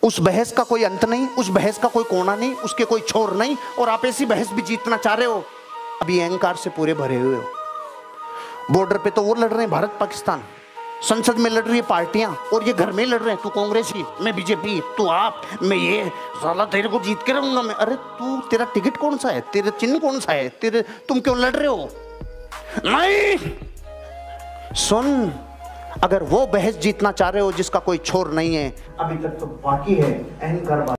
उस बहस का कोई अंत नहीं, उस बहस का कोई कोना नहीं, उसके कोई छोर नहीं, और आप ऐसी बहस भी जीतना चाह रहे हो। अभी अहंकार से पूरे भरे हुए हो। बॉर्डर पे तो वो लड़ रहे हैं भारत पाकिस्तान, संसद में लड़ रही है पार्टियां, और ये घर में लड़ रहे हैं। तू कांग्रेसी, मैं बीजेपी, तू आप, मैं ये, साला तेरे को जीत के रहूंगा मैं। अरे तू, तेरा टिकट कौन सा है, तेरा चिन्ह कौन सा है, तेरे, तुम क्यों लड़ रहे हो? नहीं सुन, अगर वो बहस जीतना चाह रहे हो जिसका कोई छोर नहीं है, अभी तक तो बाकी है अहंकार।